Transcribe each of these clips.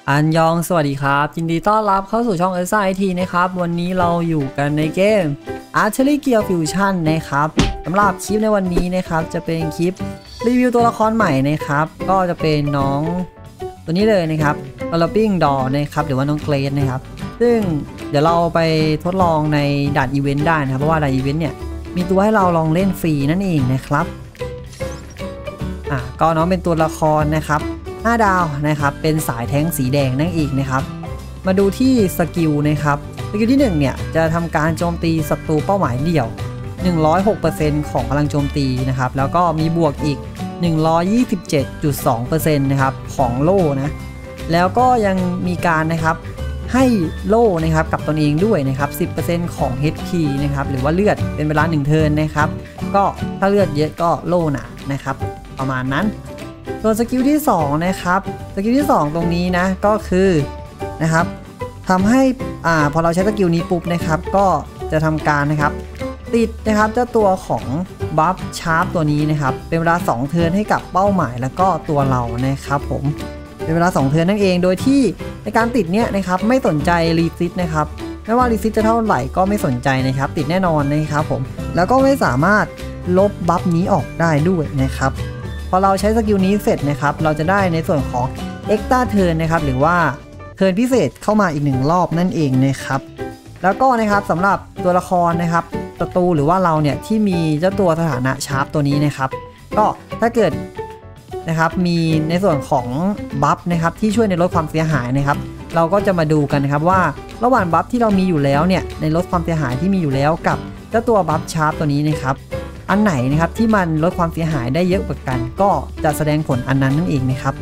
อันยองสวัสดีครับยินดีต้อนรับเข้าสู่ช่องเอสไอทีนะครับวันนี้เราอยู่กันในเกม Archery Gear Fusion นะครับสำหรับคลิปในวันนี้นะครับจะเป็นคลิปรีวิวตัวละครใหม่นะครับก็จะเป็นน้องตัวนี้เลยนะครับ Galloping Doll นะครับหรือว่าน้องเกรดนะครับซึ่งเดี๋ยวเราไปทดลองในด่านอีเวนต์ได้นะครับเพราะว่าด่านอีเวนต์เนี่ยมีตัวให้เราลองเล่นฟรีนั่นเองนะครับก็น้องเป็นตัวละครนะครับ5 ดาวนะครับเป็นสายแท้งสีแดงนั่นเองนะครับมาดูที่สกิลนะครับสกิลที่1เนี่ยจะทำการโจมตีศัตรูเป้าหมายเดี่ยว 106% ของพลังโจมตีนะครับแล้วก็มีบวกอีก 127.2% นะครับของโล่นะแล้วก็ยังมีการนะครับให้โล่นะครับกับตนเองด้วยนะครับ 10% ของ HP นะครับหรือว่าเลือดเป็นเวลา1 เทิร์นนะครับก็ถ้าเลือดเยอะก็โล่หนานะครับประมาณนั้นส่วนสกิลที่2นะครับสกิลที่2ตรงนี้นะก็คือนะครับทำให้พอเราใช้สกิลนี้ปุ๊บนะครับก็จะทำการนะครับติดนะครับเจ้าตัวของบัฟชาร์ปตัวนี้นะครับเป็นเวลา2 เทิร์นให้กับเป้าหมายแล้วก็ตัวเรานะครับผมเป็นเวลา2 เทิร์นนั่นเองโดยที่ในการติดเนี่ยนะครับไม่สนใจรีซิตนะครับไม่ว่ารีซิตจะเท่าไหร่ก็ไม่สนใจนะครับติดแน่นอนนะครับผมแล้วก็ไม่สามารถลบบัฟนี้ออกได้ด้วยนะครับพอเราใช้สกิลนี้เสร็จนะครับเราจะได้ในส่วนของ Extra Turn นะครับหรือว่าเทิร์นพิเศษเข้ามาอีก1 รอบนั่นเองนะครับแล้วก็นะครับสำหรับตัวละครนะครับศัตรูหรือว่าเราเนี่ยที่มีเจ้าตัวสถานะชาร์ปตัวนี้นะครับก็ถ้าเกิดนะครับมีในส่วนของบัฟนะครับที่ช่วยในลดความเสียหายนะครับเราก็จะมาดูกันนะครับว่าระหว่างบัฟที่เรามีอยู่แล้วเนี่ยในลดความเสียหายที่มีอยู่แล้วกับเจ้าตัวบัฟชาร์ปตัวนี้นะครับอันไหนนะครับที่มันลดความเสียหายได้เยอะกว่ากันก็จะแสดงผลอันนั้นนั่นเองนะครับ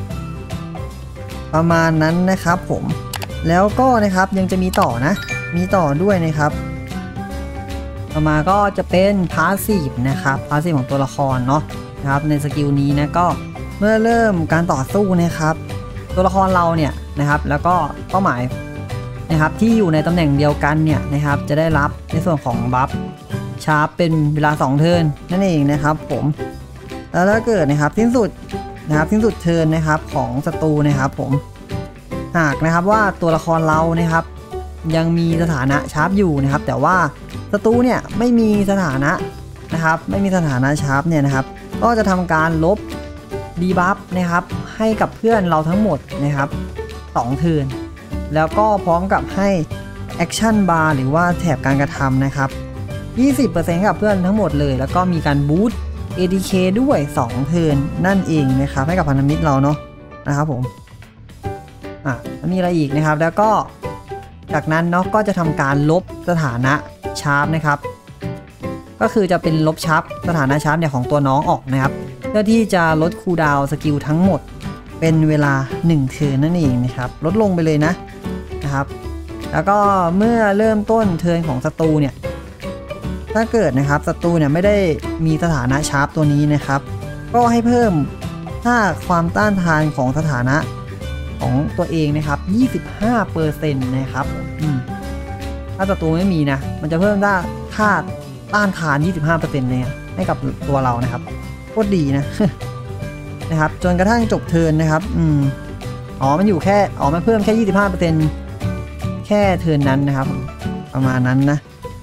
ประมาณนั้นนะครับผมแล้วก็นะครับยังจะมีต่อนะมีต่อด้วยนะครับต่อมาก็จะเป็นพาสซีฟนะครับพาสซีฟของตัวละครเนาะนะครับในสกิลนี้นะก็เมื่อเริ่มการต่อสู้นะครับตัวละครเราเนี่ยนะครับแล้วก็เป้าหมายนะครับที่อยู่ในตำแหน่งเดียวกันเนี่ยนะครับจะได้รับในส่วนของบัฟชาร์ปเป็นเวลา2 เทิร์นนั่นเองนะครับผมแล้วถ้าเกิดนะครับสิ้นสุดเทิร์นนะครับของศัตรูนะครับผมหากนะครับว่าตัวละครเรานะครับยังมีสถานะชาร์ปอยู่นะครับแต่ว่าศัตรูเนี่ยไม่มีสถานะนะครับไม่มีสถานะชาร์ปเนี่ยนะครับก็จะทำการลบดีบัฟนะครับให้กับเพื่อนเราทั้งหมดนะครับ2 เทิร์นแล้วก็พร้อมกับให้แอคชั่นบาร์หรือว่าแถบการกระทำนะครับ20% กับเพื่อนทั้งหมดเลยแล้วก็มีการบูสต์ ADK ด้วย2 เทิร์นนั่นเองนะครับให้กับพันธมิตรเราเนาะนะครับผมมีอะไรอีกนะครับแล้วก็จากนั้นเนาะก็จะทำการลบสถานะชาร์ปนะครับก็คือจะเป็นลบชาร์ปสถานะชาร์ปเนี่ยของตัวน้องออกนะครับเพื่อที่จะลดคูลดาวน์สกิลทั้งหมดเป็นเวลา1 เทิร์นนั่นเองนะครับลดลงไปเลยนะครับแล้วก็เมื่อเริ่มต้นเทิร์นของศัตรูเนี่ยถ้าเกิดนะครับศัตรูเนี่ยไม่ได้มีสถานะชาร์ปตัวนี้นะครับก็ให้เพิ่มค่าความต้านทานของสถานะของตัวเองนะครับ 25% นะครับถ้าศัตรูไม่มีนะมันจะเพิ่มค่าต้านทาน 25% เนี่ยให้กับตัวเรานะครับโคตรดีนะ นะครับจนกระทั่งจบเทิร์นนะครับมันอยู่แค่มันเพิ่มแค่ 25% แค่เทิร์นนั้นนะครับประมาณนั้นนะ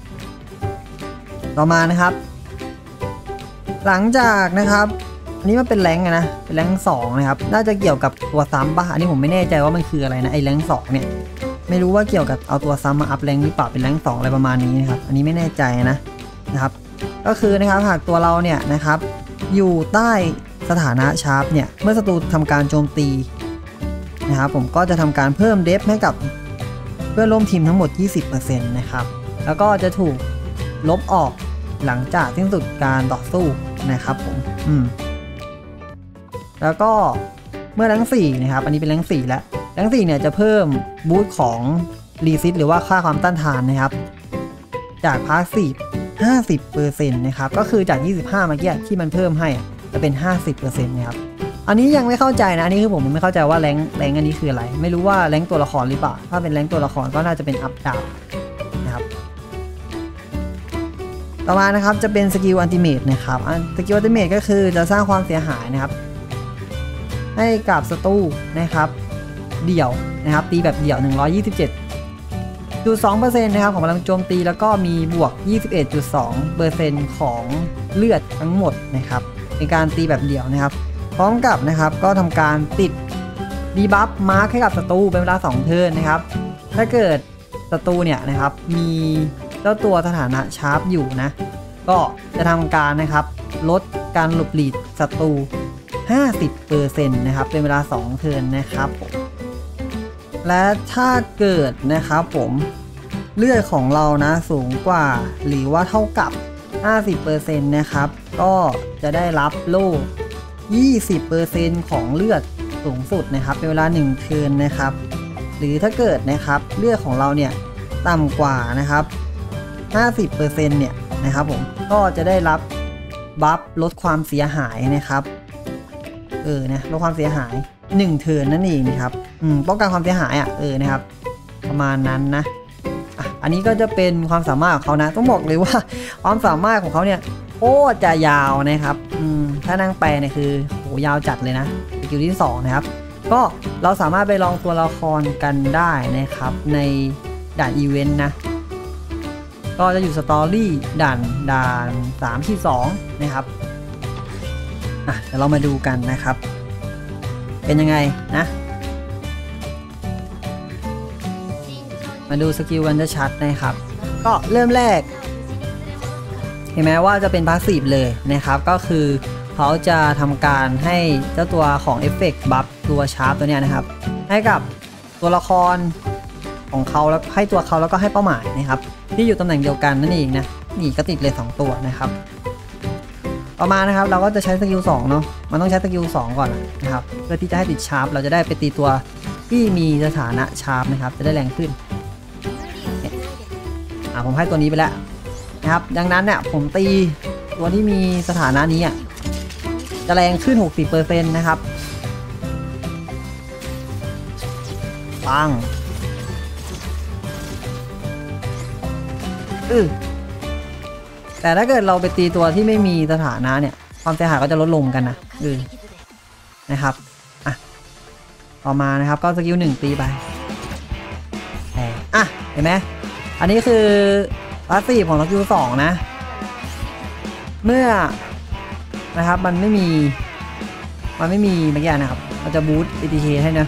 ต่อมานะครับหลังจากนะครับอันนี้มันเป็นแรงนะเป็นแรง2นะครับน่าจะเกี่ยวกับตัวซ้ำป่ะอันนี้ผมไม่แน่ใจว่ามันคืออะไรนะไอ้แรง2เนี่ยไม่รู้ว่าเกี่ยวกับเอาตัวซ้ำมาอัพแรงหรือเปล่าเป็นแรง2อะไรประมาณนี้นะครับอันนี้ไม่แน่ใจนะครับก็คือนะครับหากตัวเราเนี่ยนะครับอยู่ใต้สถานะชาร์ปเนี่ยเมื่อศัตรูทำการโจมตีนะครับผมก็จะทำการเพิ่มเดฟให้กับเพื่อนร่วมทีมทั้งหมด 20% นะครับแล้วก็จะถูกลบออกหลังจากสิ้นสุดการต่อสู้นะครับผมแล้วก็เมื่อแรง4นะครับอันนี้เป็นแรง4แล้วแรง4เนี่ยจะเพิ่มบูสต์ของรีซิตหรือว่าค่าความต้านทานนะครับจากพาสซีฟ 50% นะครับก็คือจาก25เมื่อกี้ที่มันเพิ่มให้จะเป็น 50% นะครับอันนี้ยังไม่เข้าใจนะอันนี้คือผมไม่เข้าใจว่าแรงอันนี้คืออะไรไม่รู้ว่าแรงตัวละครหรือเปล่าถ้าเป็นแรงตัวละครก็น่าจะเป็นอัพดาวนะครับต่อมานะครับจะเป็นสกิลอัลติเมทนะครับสกิลอัลติเมทก็คือจะสร้างความเสียหายนะครับให้กับศัตรูนะครับเดี่ยวนะครับตีแบบเดี่ยว127.2% นะครับของพลังโจมตีแล้วก็มีบวก 21.2% ของเลือดทั้งหมดนะครับเป็นการตีแบบเดี่ยวนะครับพร้อมกับนะครับก็ทำการติดดีบัฟมาร์คให้กับศัตรูเป็นเวลา2เทิร์นนะครับถ้าเกิดศัตรูเนี่ยนะครับมีเจ้าตัวสถานะชาร์ปอยู่นะก็จะทำการนะครับลดการหลบหลีกศัตรู 50% นะครับเป็นเวลา2เทิร์นนะครับและถ้าเกิดนะครับผมเลือดของเรานะสูงกว่าหรือว่าเท่ากับ 50% นะครับก็จะได้รับโล่ 20% ของเลือดสูงสุดนะครับเป็นเวลา1เทิร์นนะครับหรือถ้าเกิดนะครับเลือดของเราเนี่ยต่ำกว่านะครับ 50% เนี่ยนะครับผมก็จะได้รับบัฟลดความเสียหายนะครับนะลดความเสียหาย1เทิร์นนั่นเองนะครับป้องกันความเสียหายนะครับประมาณนั้นนะอันนี้ก็จะเป็นความสามารถของเขานะต้องบอกเลยว่าความสามารถของเขาเนี่ยโคตรจะยาวนะครับถ้านั่งแปลเนี่ยคือโหยาวจัดเลยนะสกิลที่2นะครับก็เราสามารถไปลองตัวละครกันได้นะครับในด่านอีเวนต์นะก็จะอยู่สตอรี่ด่าน3-2นะครับเดี๋ยวเรามาดูกันนะครับเป็นยังไงนะมาดูสกิลกันจะชัดนะครับก็เริ่มแรกเห็นไหมว่าจะเป็นพาสซีฟเลยนะครับก็คือเขาจะทำการให้เจ้าตัวของเอฟเฟกต์บัฟตัวชาร์ปตัวเนี้ยนะครับให้กับตัวละครของเขาแล้วให้ตัวเขาแล้วก็ให้เป้าหมายนะครับที่อยู่ตำแหน่งเดียวกันนั่นเองนะนี่ก็ติดเลย2ตัวนะครับต่อมานะครับเราก็จะใช้สกิล2เนาะมันต้องใช้สกิล2ก่อนนะครับเพื่อที่จะให้ติดชาร์ปเราจะได้ไปตีตัวที่มีสถานะชาร์ปนะครับจะได้แรงขึ้นผมให้ตัวนี้ไปแล้วนะครับดังนั้นเนี่ยผมตีตัวที่มีสถานะนี้จะแรงขึ้น 60% นะครับปังแต่ถ้าเกิดเราไปตีตัวที่ไม่มีสถานะเนี่ยความเสียหายก็จะลดลงกันนะนะครับต่อมานะครับก็สกิล1ตีไปเห็นไหมอันนี้คือพาสซีฟของสกิล2นะเมื่อนะครับมันไม่มีเมื่อกี้นะครับเราจะบูสต์ ATK ให้นะ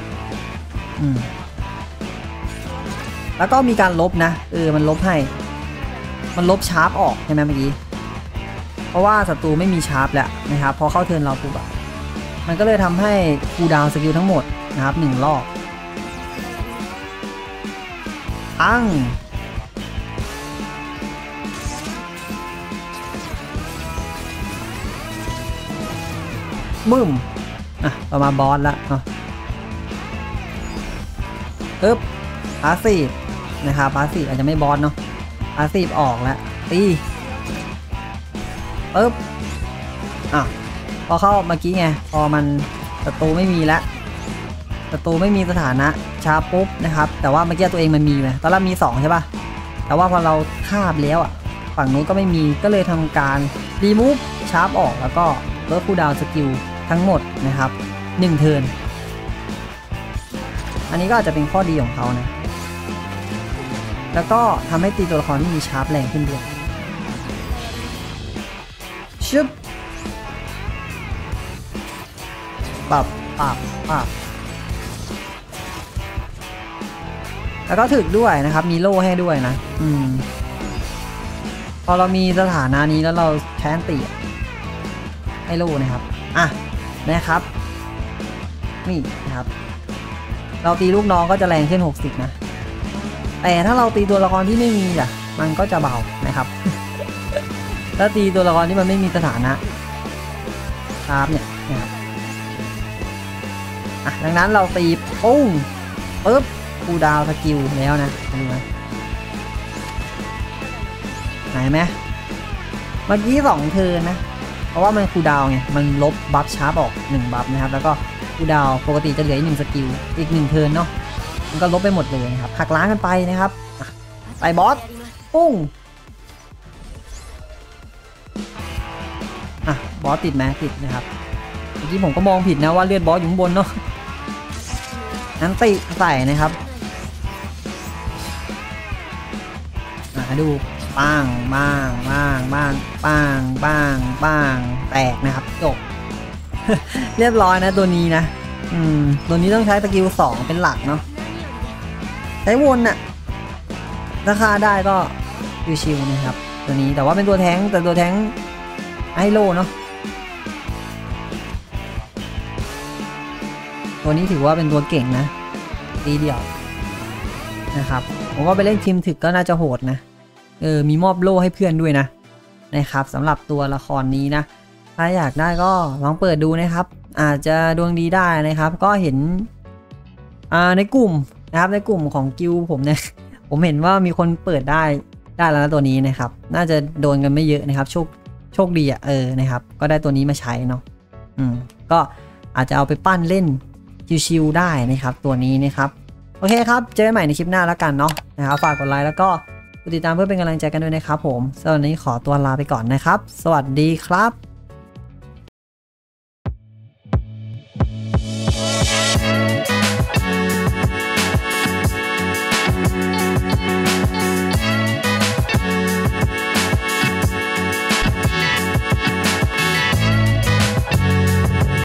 แล้วก็มีการลบนะมันลบให้มันลบชาร์ปออกใช่ไหมเมื่อกี้เพราะว่าศัตรูไม่มีชาร์ปแล้วนะครับพอเข้าเทิร์นเราปุ๊บมันก็เลยทำให้คูลดาวน์สกิลทั้งหมดนะครับ1รอบบึ้มต่อมาบอสละพาสซีฟนะครับพาสซีฟอาจจะไม่บอสเนาะพาสซีฟออกแล้วตีพอเข้าเมื่อกี้ไงพอมันศัตรูไม่มีแล้วศัตรูไม่มีสถานะชาปุ๊บนะครับแต่ว่าเมื่อกี้ตัวเองมันมีไหมตอนแรกมี2ใช่ป่ะแต่ว่าพอเราคาบแล้วฝั่งนู้นก็ไม่มีก็เลยทำการรีมูฟชาร์ปออกแล้วก็ลดคูลดาวน์สกิลทั้งหมดนะครับ1เทิร์นอันนี้ก็อาจจะเป็นข้อดีของเขานะแล้วก็ทำให้ตีตัวละครที่มีชาร์ปแรงขึ้นด้วยชึบปับแล้วก็ถึกด้วยนะครับมีโล่ให้ด้วยนะพอเรามีสถานะนี้แล้วเราแค้นตีให้โล่นะครับนะครับนี่นะครับเราตีลูกน้องก็จะแรงขึ้น60นะแต่ถ้าเราตีตัวละครที่ไม่มีมันก็จะเบานะครับถ้าตีตัวละครที่มันไม่มีสถานะชาร์ปเนี่ยนะครับดังนั้นเราตีปุ้งปึ๊บคูลดาวน์สกิลแล้วนะดูนะไหนไหมเมื่อกี้2เทิร์นนะเพราะว่ามันคูลดาวน์ไงมันลบบัฟชาร์ปออก1บัฟนะครับแล้วก็คูลดาวน์ปกติจะเหลือ1สกิลอีก1เทิร์นเนาะมันก็ลบไปหมดเลยนะครับหักล้างกันไปนะครับไปบอสปุ้งบอสติดไหมติดนะครับเมื่อกี้ผมก็มองผิดนะว่าเลือดบอสอยู่ข้างบนเนาะนั้นติใส่นะครับดูปังบ้างบ้างบ้างปังบ้างบ้างแตกนะครับจบ เรียบร้อยนะตัวนี้นะตัวนี้ต้องใช้สกิล2เป็นหลักเนาะใช้วนน่ะราคาได้ก็ชิวๆนะครับตัวนี้แต่ว่าเป็นตัวแท้งแต่ตัวแท้งไอโลเนาะตัวนี้ถือว่าเป็นตัวเก่งนะตีเดี่ยวนะครับผมว่าไปเล่นทีมถึกก็น่าจะโหดนะมีมอบโล่ให้เพื่อนด้วยนะครับสำหรับตัวละครนี้นะถ้าอยากได้ก็ลองเปิดดูนะครับอาจจะดวงดีได้นะครับก็เห็นในกลุ่มนะครับในกลุ่มของกิลผมเนี่ย ผมเห็นว่ามีคนเปิดได้แล้วนะตัวนี้นะครับน่าจะโดนกันไม่เยอะนะครับโชคดีนะครับก็ได้ตัวนี้มาใช้เนาะก็อาจจะเอาไปปั้นเล่นชิวๆได้นะครับตัวนี้นะครับโอเคครับเจอกันใหม่ในคลิปหน้าแล้วกันเนาะนะครับฝากกดไลค์แล้วก็กดติดตามเพื่อเป็นกำลังใจกันด้วยนะครับผมสำหรับวันนี้ขอตัวลาไปก่อนนะครับสวัสดีครับ